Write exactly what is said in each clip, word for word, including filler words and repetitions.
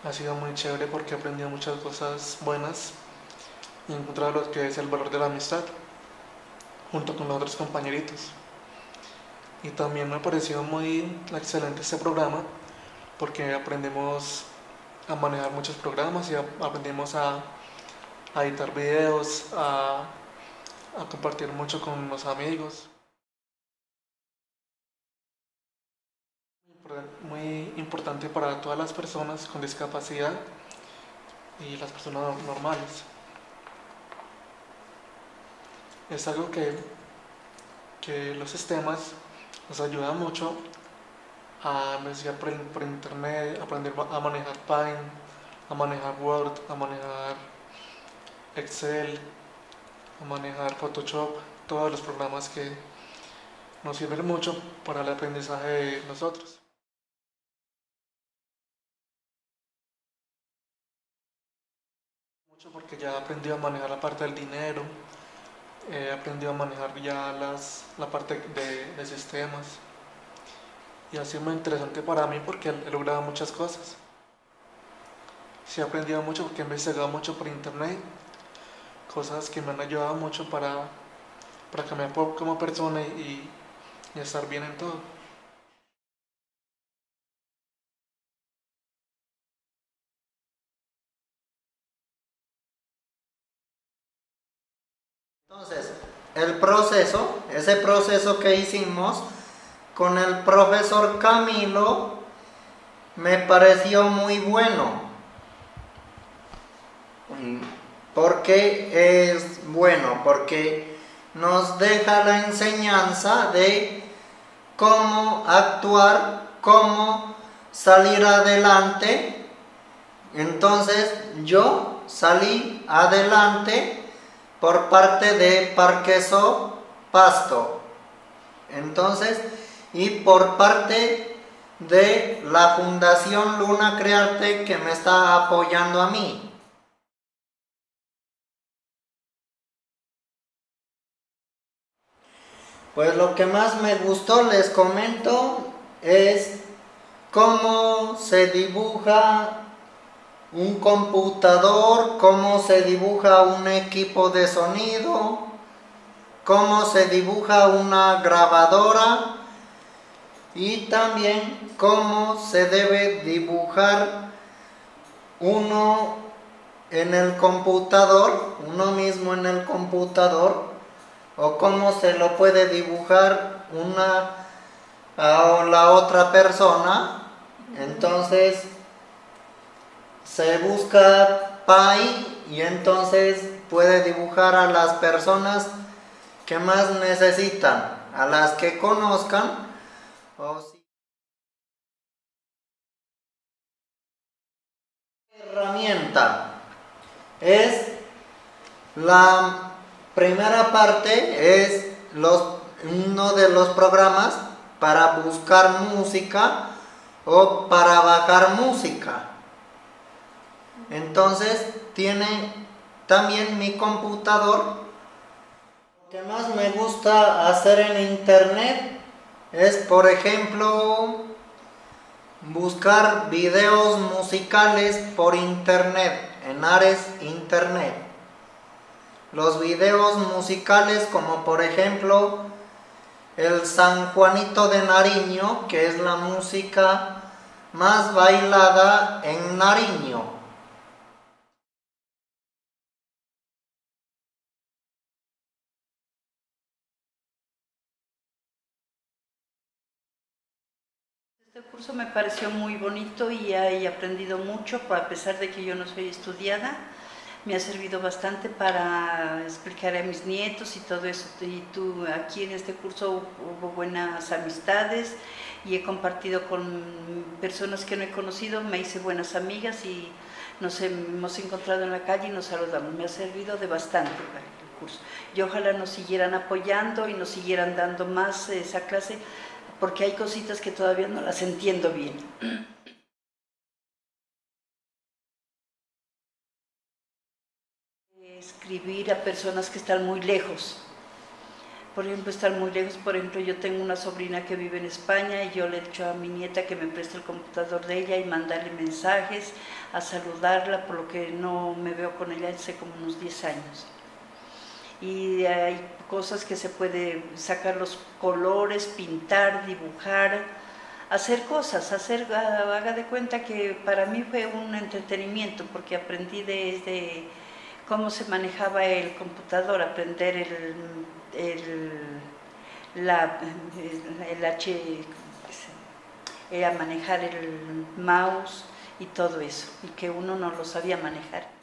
Ha sido muy chévere porque he aprendido muchas cosas buenas y he encontrado lo que es el valor de la amistad junto con los otros compañeritos. Y también me ha parecido muy excelente este programa porque aprendemos a manejar muchos programas y aprendimos a, a editar videos, a, a compartir mucho con los amigos. Muy importante para todas las personas con discapacidad y las personas normales. Es algo que, que los sistemas nos ayudan mucho a investigar por, por internet, aprender a manejar Paint, a manejar Word, a manejar Excel, a manejar Photoshop, todos los programas que nos sirven mucho para el aprendizaje de nosotros. Mucho porque ya he aprendido a manejar la parte del dinero, he aprendido a manejar ya las, la parte de, de sistemas y ha sido muy interesante para mí porque he logrado muchas cosas. Sí he aprendido mucho porque he investigado mucho por internet, cosas que me han ayudado mucho para, para cambiar como persona y, y estar bien en todo. Entonces, el proceso, ese proceso que hicimos con el profesor Camilo me pareció muy bueno. ¿Por qué es bueno? Porque nos deja la enseñanza de cómo actuar, cómo salir adelante. Entonces yo salí adelante por parte de Parqueso Pasto. Entonces, y por parte de la Fundación Luna Crearte que me está apoyando a mí. Pues lo que más me gustó, les comento, es cómo se dibuja un computador, cómo se dibuja un equipo de sonido, cómo se dibuja una grabadora y también cómo se debe dibujar uno en el computador, uno mismo en el computador, o cómo se lo puede dibujar una o la otra persona. Entonces se busca Pi y entonces puede dibujar a las personas que más necesitan, a las que conozcan. O si herramienta es la primera parte, es los, uno de los programas para buscar música o para bajar música. Entonces tiene también mi computador. Lo que más me gusta hacer en internet es, por ejemplo, buscar videos musicales por internet, en Ares Internet. Los videos musicales como por ejemplo el San Juanito de Nariño, que es la música más bailada en Nariño. Este curso me pareció muy bonito y he aprendido mucho, a pesar de que yo no soy estudiada. Me ha servido bastante para explicar a mis nietos y todo eso. Y tú, aquí en este curso hubo buenas amistades y he compartido con personas que no he conocido, me hice buenas amigas y nos hemos encontrado en la calle y nos saludamos. Me ha servido de bastante el curso. Y ojalá nos siguieran apoyando y nos siguieran dando más esa clase, porque hay cositas que todavía no las entiendo bien. Escribir a personas que están muy lejos, por ejemplo, estar muy lejos. Por ejemplo, yo tengo una sobrina que vive en España y yo le he dicho a mi nieta que me preste el computador de ella y mandarle mensajes, a saludarla, por lo que no me veo con ella hace como unos diez años. Y hay cosas que se puede sacar los colores, pintar, dibujar, hacer cosas, hacer, haga de cuenta que para mí fue un entretenimiento, porque aprendí desde cómo se manejaba el computador, aprender el, el, la, el H, era manejar el mouse y todo eso, y que uno no lo sabía manejar.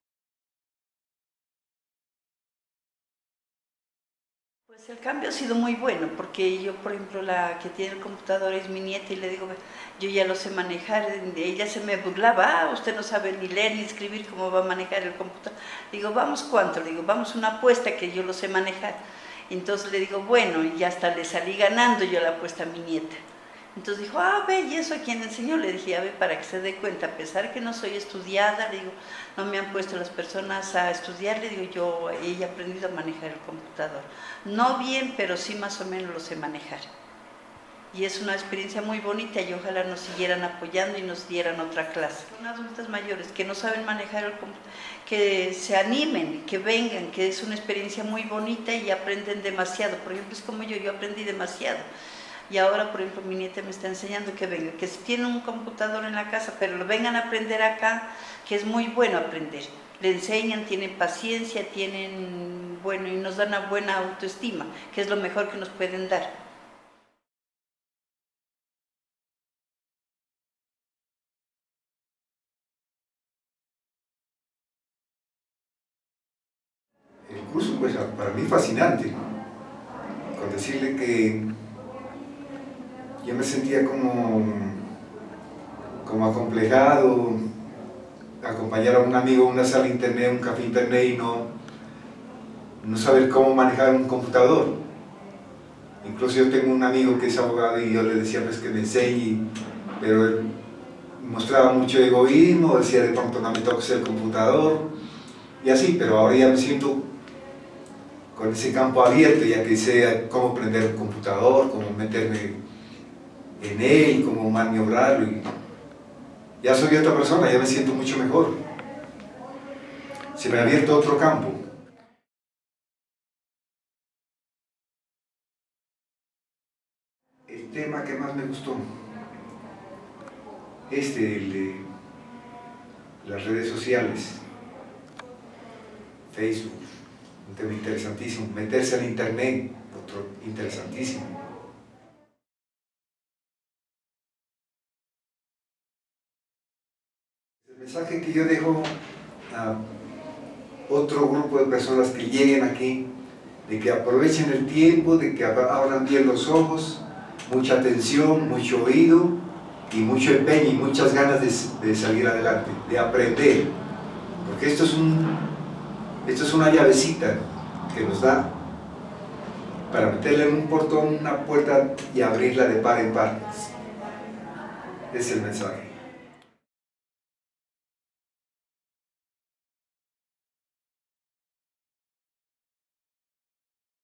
Pues el cambio ha sido muy bueno, porque yo, por ejemplo, la que tiene el computador es mi nieta y le digo, yo ya lo sé manejar. Ella se me burlaba, ah, usted no sabe ni leer ni escribir, ¿cómo va a manejar el computador? Digo, vamos, ¿cuánto? Le digo, vamos, una apuesta que yo lo sé manejar. Entonces le digo, bueno, y hasta le salí ganando yo la apuesta a mi nieta. Entonces dijo, ah, ve, ¿y eso a quién enseñó? Le dije, a ver, para que se dé cuenta, a pesar que no soy estudiada, le digo, no me han puesto las personas a estudiar, le digo, yo he aprendido a manejar el computador. No bien, pero sí más o menos lo sé manejar. Y es una experiencia muy bonita y ojalá nos siguieran apoyando y nos dieran otra clase. Son adultas mayores que no saben manejar el computador, que se animen, que vengan, que es una experiencia muy bonita y aprenden demasiado. Por ejemplo, es como yo, yo aprendí demasiado. Y ahora, por ejemplo, mi nieta me está enseñando que venga, que si tienen un computador en la casa, pero lo vengan a aprender acá, que es muy bueno aprender. Le enseñan, tienen paciencia, tienen, bueno, y nos dan una buena autoestima, que es lo mejor que nos pueden dar. El curso, pues, para mí fascinante, con decirle que yo me sentía como, como acomplejado, acompañar a un amigo a una sala de internet, un café internet y no, no saber cómo manejar un computador. Incluso yo tengo un amigo que es abogado y yo le decía pues que me enseñe, pero él mostraba mucho egoísmo, decía de pronto no me toca el computador y así, pero ahora ya me siento con ese campo abierto, ya que sé cómo prender el computador, cómo meterme en él, cómo maniobrarlo. Y ya soy otra persona, ya me siento mucho mejor. Se me ha abierto otro campo. El tema que más me gustó, este, el de las redes sociales, Facebook, un tema interesantísimo, meterse en internet, otro interesantísimo. El mensaje que yo dejo a otro grupo de personas que lleguen aquí, de que aprovechen el tiempo, de que abran bien los ojos, mucha atención, mucho oído y mucho empeño y muchas ganas de, de salir adelante, de aprender, porque esto es, un, esto es una llavecita que nos da para meterle en un portón, una puerta y abrirla de par en par. Ese es el mensaje.